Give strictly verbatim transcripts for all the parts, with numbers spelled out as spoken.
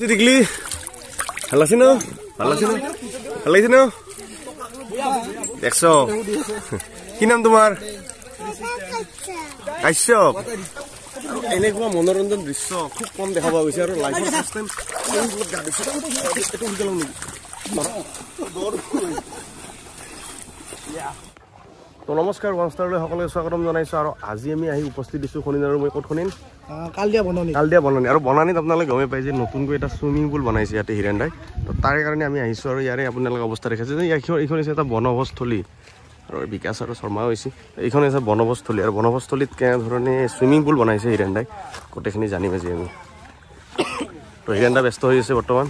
দেখলি ভাল লাগছে ন ভাল লাগছে ন ভাল লাগিছে ন দেখছ কি নাম তোমাৰ কাশ্যপ এনেকুৱা মনোৰঞ্জন দৃশ্য খুব কম দেখা পোৱা গৈছে আৰু লাইফৰ ফাৰ্ষ্ট টাইম গা দিছে এইটো শিকালো নেকি তো নমস্কাৰ ওৱানষ্টাৰলৈ সকলোকে স্বাগতম জনাইছোঁ আৰু আজি আমি আহি উপস্থিত দিছোঁ শনিবাৰৰ মই ক'ত শুনিম কালদিয়া বনানী কালদিয়া বনানী আৰু বনানীত আপোনালোকে গমে পাই যে নতুনকৈ এটা চুইমিং পুল বনাইছে ইয়াতে হিৰেন দাই তো তাৰে কাৰণে আমি আহিছোঁ আৰু ইয়াৰে আপোনালোকে অৱস্থা দেখাইছে যে এইখন হৈছে এটা বনভোজস্থলী আৰু বিকাশ আৰু শৰ্মাও হৈছে এইখন হৈছে বনভোজস্থলী আৰু বনভোজস্থলীত কেনেধৰণে চুইমিং পুল বনাইছে হিৰেন দাই গোটেইখিনি জানিম আজি আমি তো হিৰেন দা ব্যস্ত হৈ আছে বৰ্তমান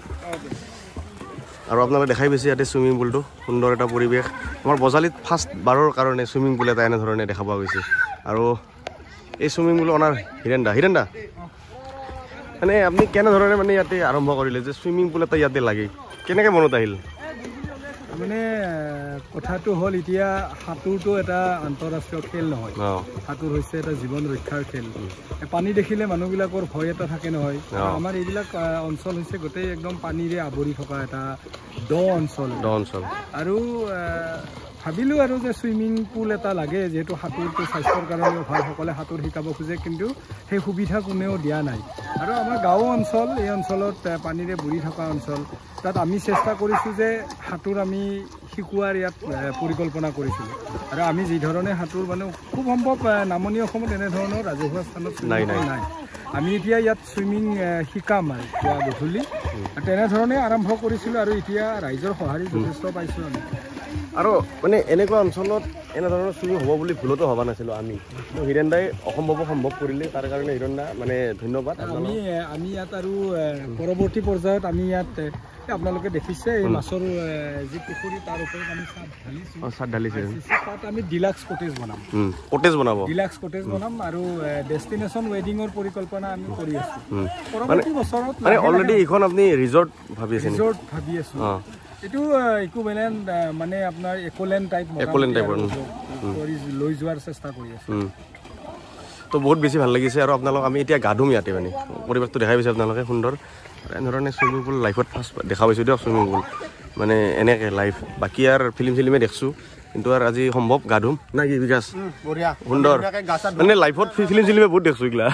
আৰু আপোনালোকে দেখাই পাইছে ইয়াতে চুইমিং পুলটো সুন্দৰ এটা পৰিৱেশ আমাৰ বজালীত ফাৰ্ষ্ট বাৰৰ কাৰণে চুইমিং পুল এটা এনেধৰণে দেখা পোৱা গৈছে আৰু এই চুইমিং পুল অনাৰ হিৰেন দা হিৰেন দা মানে আপুনি কেনেধৰণে মানে ইয়াতে আৰম্ভ কৰিলে যে চুইমিং পুল এটা ইয়াতে লাগে কেনেকৈ মনত আহিল মানে কথাটো হ'ল এতিয়া সাঁতোৰটো এটা আন্তঃৰাষ্ট্ৰীয় খেল নহয় সাঁতোৰ হৈছে এটা জীৱন ৰক্ষাৰ খেল পানী দেখিলে মানুহবিলাকৰ ভয় এটা থাকে নহয় আমাৰ এইবিলাক অঞ্চল হৈছে গোটেই একদম পানীৰে আৱৰি থকা এটা দ অঞ্চল দ অঞ্চল আৰু ভাবিলোঁ আৰু যে চুইমিং পুল এটা লাগে যিহেতু সাঁতোৰটো স্বাস্থ্যৰ কাৰণেও ভাল সকলে সাঁতোৰ শিকাব খোজে কিন্তু সেই সুবিধা কোনেও দিয়া নাই আৰু আমাৰ গাঁও অঞ্চল এই অঞ্চলত পানীৰে বুৰি থকা অঞ্চল তাত আমি চেষ্টা কৰিছোঁ যে সাঁতোৰ আমি শিকোৱাৰ ইয়াত পৰিকল্পনা কৰিছিলোঁ আৰু আমি যি ধৰণে সাঁতোৰ মানে খুব সম্ভৱ নামনি অসমত এনেধৰণৰ ৰাজহুৱা স্থানত নাই নাই নাই আমি এতিয়া ইয়াত চুইমিং শিকাম আৰু পুৱা গধূলি তেনেধৰণে আৰম্ভ কৰিছিলোঁ আৰু এতিয়া ৰাইজৰ সঁহাৰি যথেষ্ট পাইছোঁ আমি আৰু মানে এনেকুৱা অঞ্চলত এনেধৰণৰ চুইমিং হ'ব বুলি ভুলতো ভবা নাছিলোঁ আমি হিৰেন দাই অসম্ভৱ সম্ভৱ কৰিলে তাৰ কাৰণে হিৰেন দা মানে ধন্যবাদ আমি আমি ইয়াত আৰু পৰৱৰ্তী পৰ্যায়ত আমি ইয়াত আপোনালোকে দেখিছে এই মাছৰ যি পুখুৰী তাৰ ওপৰত আমি চাট ঢালিছোঁ তাত আমি ডিলাক্স কটেজ বনাম কটেজ বনাব ডিলাক্স কটেজ বনাম আৰু ডেষ্টিনেশ্যন ৱেডিঙৰ পৰিকল্পনা আমি কৰি আছোঁ পৰৱৰ্তী বছৰত মানে অলৰেডি এইখন আপুনি ৰিজৰ্ট ভাবি আছে ৰিজৰ্ট ভাবি আছোঁ এইটো ইকুইভেলেণ্ট মানে আপোনাৰ একোলেণ্ড টাইপ একোলেণ্ড টাইপৰ লৈ যোৱাৰ চেষ্টা কৰি আছোঁ তো বহুত বেছি ভাল লাগিছে আৰু আপোনালোক আমি এতিয়া গা ধুম ইয়াতে মানে পৰিৱেশটো দেখাই পাইছে আপোনালোকে সুন্দৰ এনেধৰণে চুইমিং পুল লাইফত ফাৰ্ষ্ট দেখা পাইছোঁ দিয়ক চুইমিং পুল মানে এনেকৈ লাইফ বাকী আৰু ফিল্ম চিলিমে দেখিছোঁ কিন্তু আৰু আজি সম্ভৱ গা ধুম না কি বিকাশ সুন্দৰ মানে লাইফত ফিল্ম চিলিমে বহুত দেখিছোঁ এইগিলা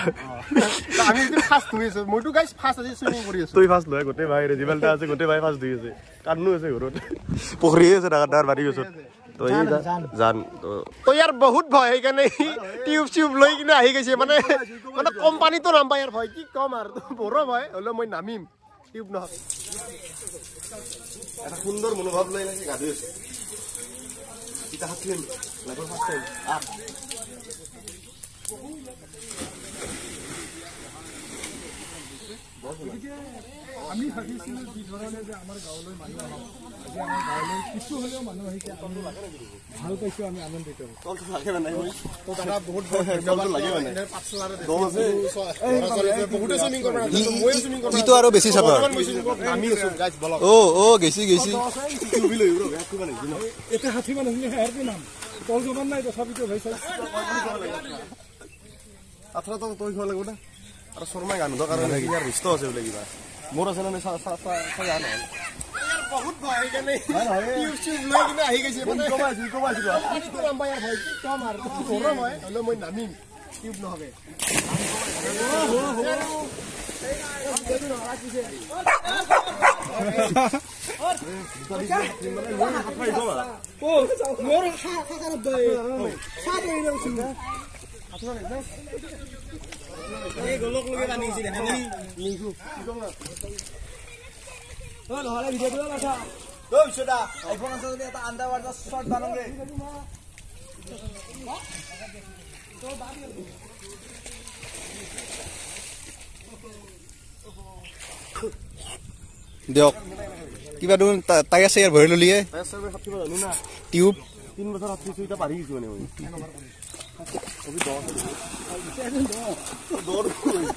তই ফাৰ্ষ্ট নহয় গোটেই ভাই যিমানটা আছে গোটেই ভাই ফাৰ্ষ্ট ধুই আছে কান্দো আছে ঘৰত পুখুৰী আছে ডাঙৰ ডাঙৰ বাৰীৰ ওচৰত তো এই জান তো ইয়াৰ বহুত ভয় সেইকাৰণে টিউব চিউব লৈ কিনে আহি গৈছে মানে মানে কোম্পানীতো নাম পাই ইয়াৰ ভয় কি ক'ম আৰু বৰ ভয় হ'লেও মই নামিম টিউব নহয় এটা সুন্দৰ মনোভাৱ লৈ এনেকৈ গা ধুই আছে এটা হাত ফিল্ম লাইফৰ ফাৰ্ষ্ট টাইম আহ আমি ভাবিছিলোঁ যি ধৰণে যে আমাৰ গাঁৱলৈ মানুহ আহক আজি আমাৰ গাঁৱলৈ কিছু হ'লেও মানুহ আহিছে আমি ভাল পাইছোঁ আমি আনন্দিত ইটো আৰু বেছি চাবা অ' অ' গেছি গেছি এতিয়া ষাঠি মানুহখিনি হেয়াৰ কি নাম তল জমান নাই তথাপিতো ভাই চাই আঠটা তই খাব লাগিব না আৰু শৰ্মাই গান ধোৱাৰ কাৰণে ইয়াৰ ব্যস্ত আছে বোলে কিবা মোৰ আছে মানে বহুত ভয় সেইকাৰণে টিউব চিউব লৈ কিনে আহি গৈছে মই নামিম টিউব নহ'বে এই গোলক লগে পানী গিছে দেখানি লিংকু কি কম না ও নহলে ভিডিও দিবা কথা ও বিছদা আইফোন আছে যদি এটা আন্ডারওয়ার্ড শর্ট বানাম রে তো বাড়ি দিয়ক কিবা দুন তাই আছে ইয়াৰ ভৰি ললিয়ে তাই আছে সাতবা জানো না টিউব তিন বছৰ সাতছি এটা পাৰি গিছো মানে মই অবি দহ দৌৰ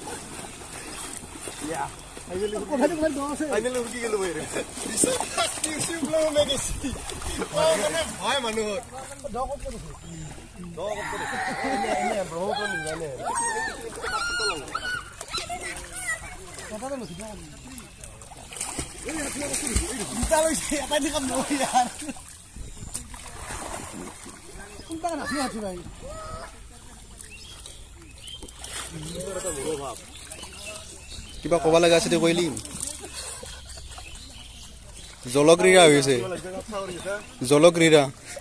ইয়া আইলে কোথায় কোথায় দহ আছে আইলে উঠি গেল বইরে টিউব ব্লগ মে গেছি মানে ভয় মানুহৰ দহ কত আছে দহ কত আছে এনে এনে ব্ৰহ্মপুত্ৰ নিজানে কিবা ক'ব লগা আছে কৈলি জলক্ৰীড়া হৈছে জলক্ৰীড়া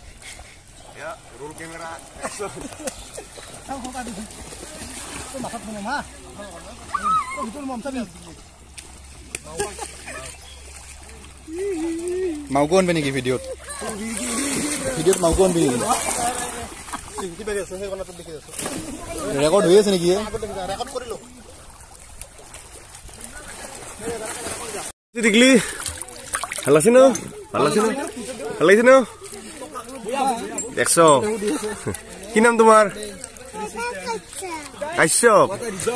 মাউকো আনবে নেকি ভিডিঅ'ত ভিডিঅ'ত মাউকো আনবি নেকি ৰেকৰ্ড হৈ আছে নেকি দেখলি ভাল লাগছে ন ভাল লাগছে ন ভাল লাগিছে ন একশো কি নাম তোমাৰ কাশ্যপ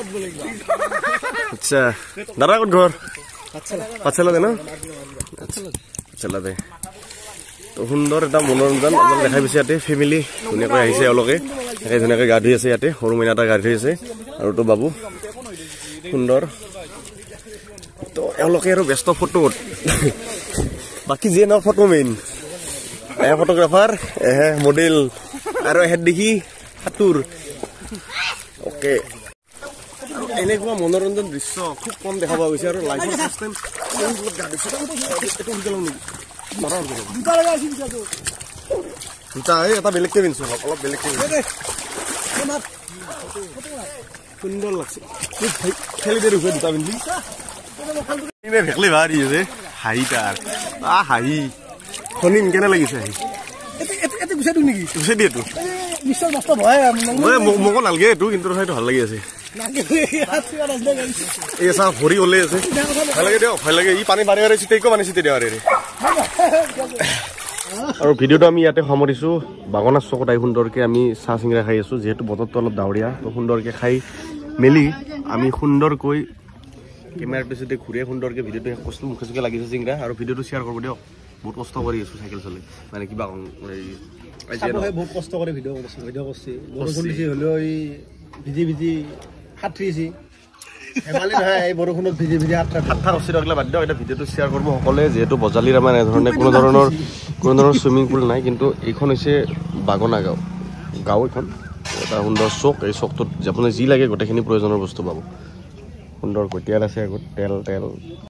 আচ্ছা দাদা ক'ত ঘৰ পাঠশালাতে ন পাঠশালাতে তো সুন্দৰ এটা মনোৰঞ্জন আপোনাক দেখাই পাইছে ইয়াতে ফেমিলি ধুনীয়াকৈ আহিছে এওঁলোকে ধুনীয়াকৈ গা ধুই আছে ইয়াতে সৰু মইনা এটা গা ধুই আছে আৰু তো বাবু সুন্দৰ তো এওঁলোকে আৰু ব্যস্ত ফটোত বাকী যিয়ে নহওক ফটো মেইন এহে ফটোগ্ৰাফাৰ এহে মডেল আৰু এহেত দেখি সাঁতোৰ অ'কে এনেকুৱা মনোৰঞ্জন দৃশ্য খুব কম দেখা পোৱা গৈছে আৰু লাইফৰ ফাৰ্ষ্ট টাইম গা ধুইছে এইটো শিকালোঁ নেকি দুটা এই এটা বেলেগকে পিন্ধিছোঁ অলপ বেলেগকে সুন্দৰ লাগছে খেলি দিয়ে দুটা দুটা পিন্ধি ভেকলি ভাৰি আছে হাঁহি তাৰ আ হাঁহি শনিম কেনে লাগিছে হাঁহি গুচাই দিয়েতো মোকো নালাগে এইটো কিন্তু তথাপিতো ভাল লাগি আছে এই চা ভৰি ওলাই আছে ভাল লাগে দিয়ক ভাল লাগে ই পানী বাৰে বাৰে চিটাই পানী চিটাই দিয়া আৰু ভিডিঅ'টো আমি ইয়াতে সামৰিছোঁ বাগনাৰ চকত আহি সুন্দৰকৈ আমি চাহ চিঙৰা খাই আছোঁ যিহেতু বতৰটো অলপ ডাৱৰীয়া তো সুন্দৰকৈ খাই মেলি আমি সুন্দৰকৈ কেমেৰাৰ পিছতে ঘূৰি সুন্দৰকৈ ভিডিঅ'টো শেষ কৰিছোঁ মুখে চুখে লাগিছে চিঙৰা আৰু ভিডিঅ'টো শ্বেয়াৰ কৰিব দিয়ক বহুত কষ্ট কৰি আছোঁ চাইকেল চলাই মানে কিবা বহুত কষ্ট কৰি ভিডিঅ' কৰিছে ভিডিঅ' কৰিছে বৰষুণ দিছে হ'লেও এই ভিজি ভিজি সাঁতুৰিছে ধেমালি নহয় এই বৰষুণত ভিজি ভিজি সাঁতৰা সাতটা ৰচি ৰখিলে বাদ দিয়ক এটা ভিডিঅ'টো শ্বেয়াৰ কৰিব সকলোৱে যিহেতু বজালিৰ আমাৰ এনেধৰণে কোনো ধৰণৰ কোনো ধৰণৰ চুইমিং পুল নাই কিন্তু এইখন হৈছে বাগনা গাঁও গাঁও এখন এটা সুন্দৰ চক এই চকটোত আপোনাৰ যি লাগে গোটেইখিনি প্ৰয়োজনৰ বস্তু পাব সুন্দৰ কটীয়াল আছে আগত তেল তেল